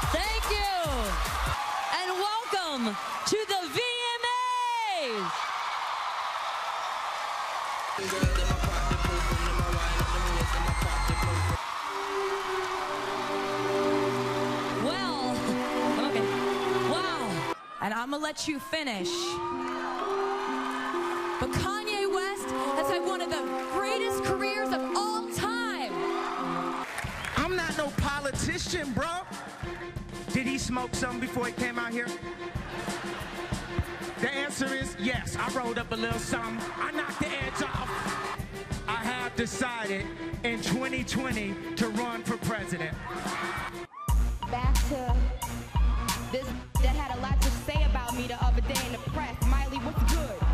Thank you. And welcome to the VMAs. Well, okay. Wow. And I'm gonna let you finish. But Kanye West has had one of the greatest careers of all time. I'm not no politician, bro. Did he smoke something before he came out here? The answer is yes. I rolled up a little something. I knocked the edge off. I have decided in 2020 to run for president. Back to this that had a lot to say about me the other day in the press. Miley, what's good?